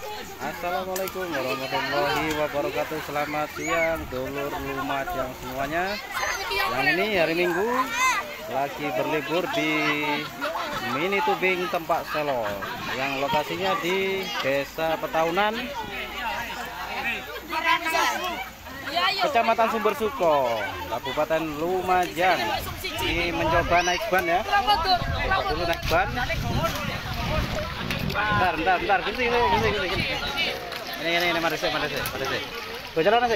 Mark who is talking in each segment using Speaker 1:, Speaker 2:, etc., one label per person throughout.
Speaker 1: Assalamualaikum warahmatullahi wabarakatuh. Selamat siang dulur Lumajang semuanya. Yang ini hari Minggu lagi berlibur di mini tubing Tempak Selo yang lokasinya di Desa Petaunan, Kecamatan Sumbersuko, Kabupaten Lumajang. Ini mencoba naik ban ya. Dulu naik ban. Bentar, gini. Ini mari sih. Gojalan.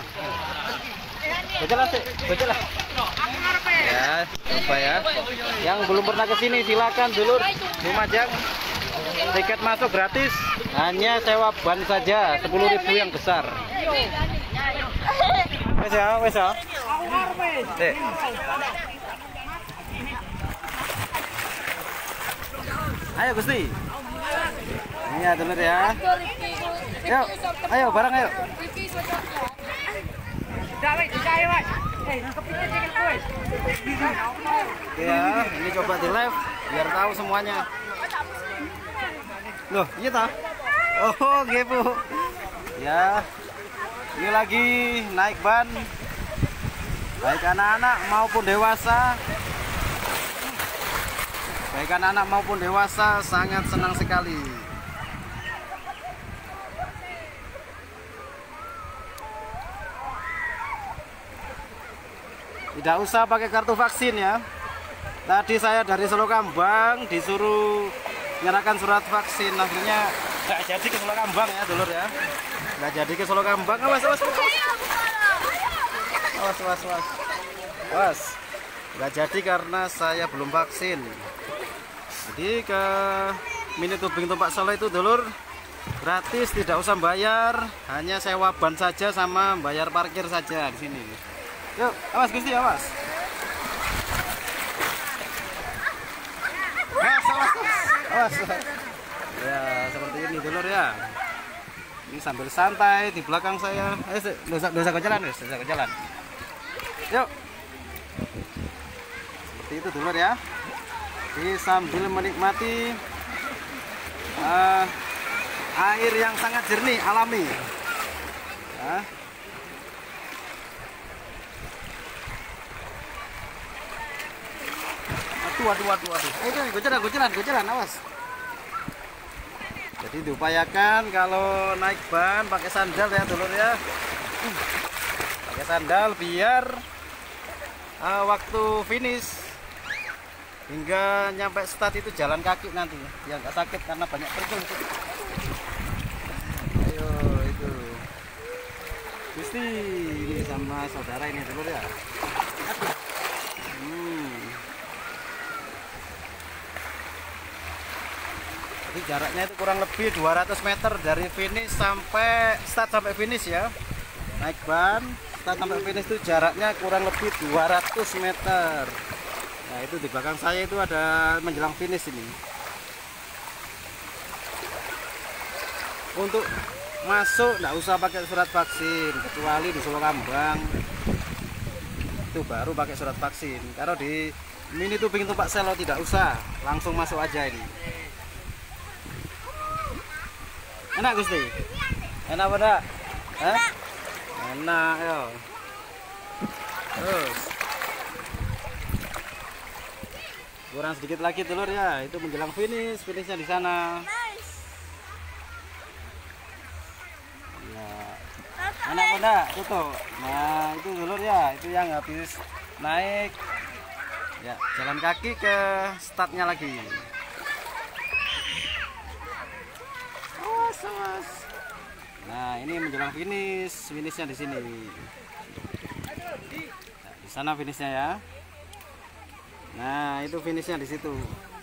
Speaker 1: Ya, coba ya. Yang belum pernah ke sini silakan dulur Lumajang. Tiket masuk gratis, hanya sewa ban saja 10.000 yang besar. Wes ya. Dek. Ayo Gusti. Ini ya dulur ya. Yuk, ayo bareng ayo. Ya, ini coba di live biar tahu semuanya. Loh, iya tak? Oh, gitu. Ya. Ini lagi naik ban. Baik anak-anak maupun dewasa. Sangat senang sekali. Tidak usah pakai kartu vaksin ya. Tadi saya dari Solokambang disuruh menyerahkan surat vaksin, akhirnya nggak jadi ke Solokambang ya dulur ya. Nggak jadi ke Solokambang. Awas. Nggak jadi karena saya belum vaksin. Jadi ke mini tubing Tempak Selo itu dulur gratis, tidak usah bayar, hanya sewa ban saja sama bayar parkir saja di sini. Yuk, awas Gusti, awas. Awas. Ya, seperti ini dulur ya. Ini sambil santai di belakang saya. Dosa jalan. Yuk. Seperti itu dulur ya. Jadi sambil menikmati air yang sangat jernih alami. Ya. Waduh. Gojalan, awas. Jadi diupayakan kalau naik ban pakai sandal ya dulur ya. Pakai sandal biar waktu finish hingga nyampe start itu jalan kaki nanti ya nggak sakit karena banyak terjun. Ayo itu Gusti ini sama saudara ini dulur ya. Jadi jaraknya itu kurang lebih 200 meter dari finish sampai start sampai finish ya. Naik ban, start sampai finish itu jaraknya kurang lebih 200 meter. Nah, itu di belakang saya itu ada menjelang finish ini. Untuk masuk nggak usah pakai surat vaksin, kecuali di Solokambang. Itu baru pakai surat vaksin. Kalau di mini tubing Tempak Selo tidak usah, langsung masuk aja ini. Enak Gusti? Enak apa enggak? Enak ya. Terus kurang sedikit lagi telur ya, itu menjelang finishnya di sana. Nah, enak apa enggak? Tutup. Nah, itu telur ya, itu yang habis naik ya, jalan kaki ke startnya lagi. Nah, ini menjelang finishnya di sini. Nah, di sana finishnya ya. Nah, itu finishnya di situ.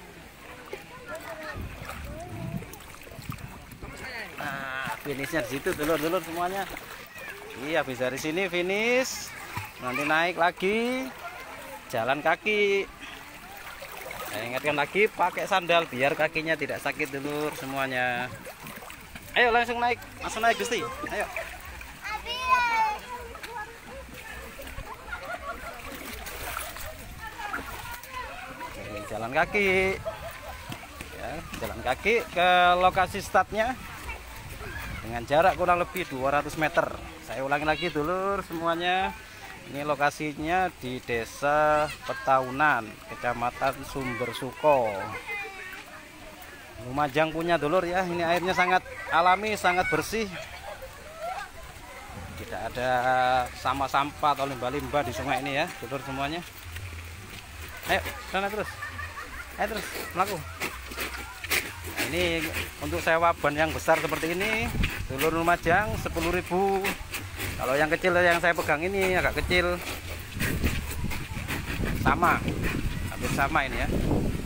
Speaker 1: Nah, finishnya di situ, dulur-dulur semuanya. Iya, habis dari sini finish, nanti naik lagi, jalan kaki. Saya ingatkan lagi pakai sandal biar kakinya tidak sakit dulur semuanya. Ayo langsung naik Gusti. Ayo. Jalan kaki. Ya, jalan kaki ke lokasi startnya. dengan jarak kurang lebih 200 meter. Saya ulangi lagi dulur semuanya. Ini lokasinya di Desa Petaunan, Kecamatan Sumbersuko, Lumajang punya dulur ya. Ini airnya sangat alami, sangat bersih. Tidak ada sampah-sampah atau limbah-limbah di sungai ini ya dulur semuanya. Ayo sana terus. Ayo terus melaku. Nah, ini untuk sewa ban yang besar seperti ini dulur Lumajang 10.000. Kalau yang kecil yang saya pegang ini agak kecil, sama, hampir sama ini ya.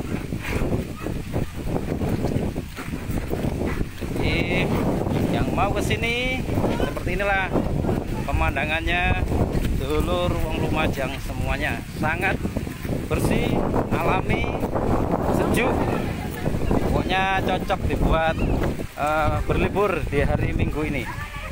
Speaker 1: Jadi yang mau ke sini seperti inilah pemandangannya dulur Lumajang semuanya. Sangat bersih, alami, sejuk. Pokoknya cocok dibuat berlibur di hari Minggu ini.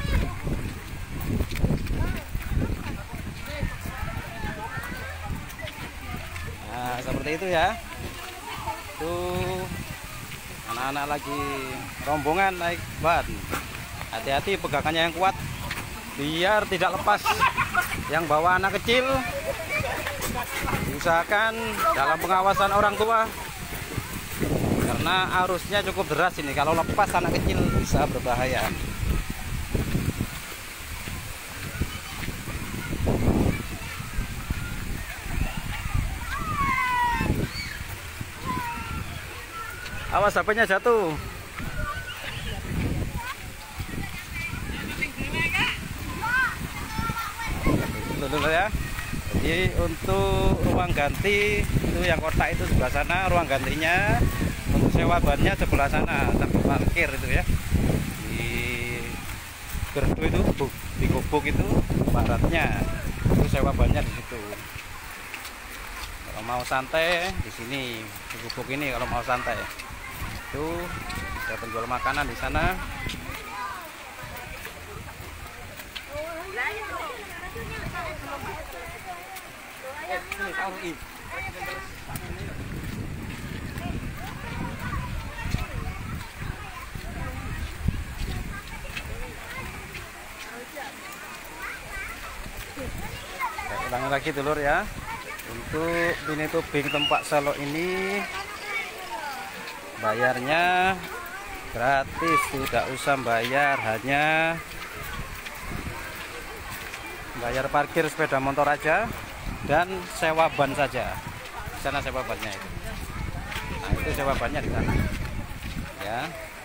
Speaker 1: Nah, seperti itu ya. Tuh anak-anak lagi rombongan naik ban. Hati-hati pegangannya yang kuat biar tidak lepas. Yang bawa anak kecil diusahakan dalam pengawasan orang tua, karena arusnya cukup deras ini. Kalau lepas anak kecil bisa berbahaya. Awas HP-nya jatuh. Dulu ya. Jadi untuk ruang ganti itu yang kotak itu sebelah sana ruang gantinya. Untuk sewa bannya sebelah sana tempat parkir itu ya. Di gerdu itu, di gubuk itu baratnya. Itu sewa bannya di situ. Kalau mau santai di sini, di gubuk ini kalau mau santai. Itu ada penjual makanan di sana. Ulangi lagi dulur ya. Untuk mini tubing tempat selok ini bayarnya gratis, tidak usah bayar, hanya bayar parkir sepeda motor aja dan sewa ban saja. Di sana sewa bannya itu. Nah, itu sewa bannya di sana. Ya.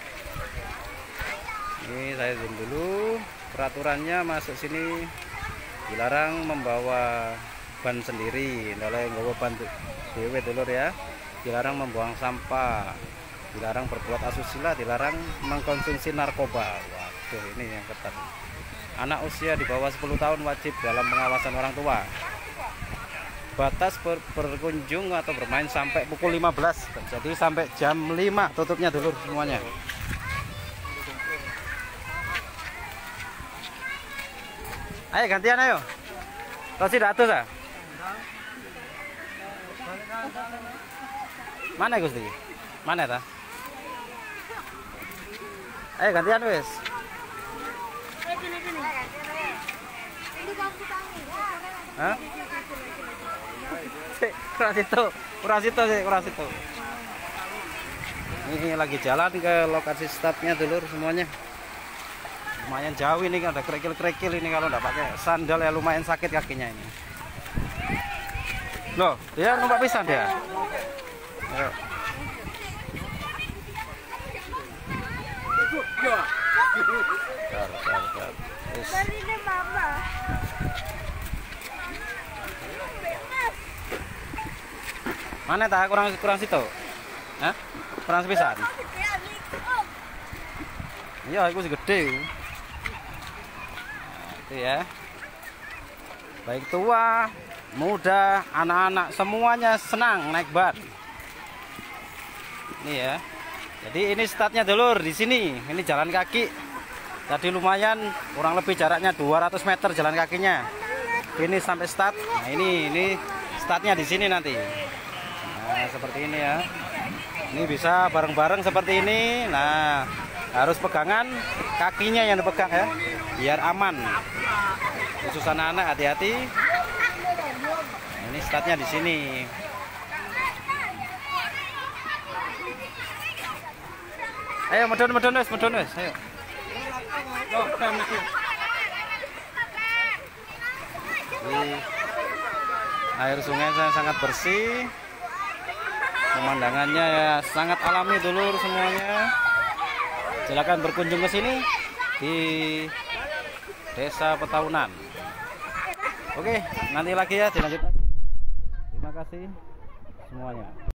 Speaker 1: Ini saya zoom dulu. Peraturannya masuk sini dilarang membawa ban sendiri, oleh nggawa ban dewe dulur ya. Dilarang membuang sampah, dilarang berbuat asusila, dilarang mengkonsumsi narkoba. Waduh, ini yang ketat. Anak usia di bawah 10 tahun wajib dalam pengawasan orang tua. Batas berkunjung atau bermain sampai pukul 15. Jadi sampai jam 5 tutupnya dulur semuanya. Ayo gantian ayo. Tosi datus ah. Mana Gusti? Mana ta? Ayo gantian wis. Hah? Kurang situ. Ini lagi jalan ke lokasi startnya dulur semuanya. Lumayan jauh ini, ada kerikil-kerikil ini, kalau nggak pakai sandal ya lumayan sakit kakinya ini. Loh, dia numpak pisan dia. Ayo. Mana tak kurang situ? Hah? Kurang sepisan. Iya, itu segede. Nah, itu ya. Baik tua, muda, anak-anak semuanya senang naik ban. Ini ya. Jadi ini startnya dulur di sini. Ini jalan kaki. Tadi lumayan, kurang lebih jaraknya 200 meter jalan kakinya. Ini sampai start. Nah, ini startnya di sini nanti. Nah, seperti ini ya. Ini bisa bareng-bareng seperti ini. Nah, harus pegangan kakinya yang dipegang ya, biar aman. Khusus anak-anak hati-hati. Nah, ini startnya di sini. Ayo medon wes, ayo. Air sungai sangat bersih. Pemandangannya ya sangat alami dulur semuanya. Silakan berkunjung ke sini di Desa Petaunan. Oke, nanti lagi ya dilanjut. Terima kasih semuanya.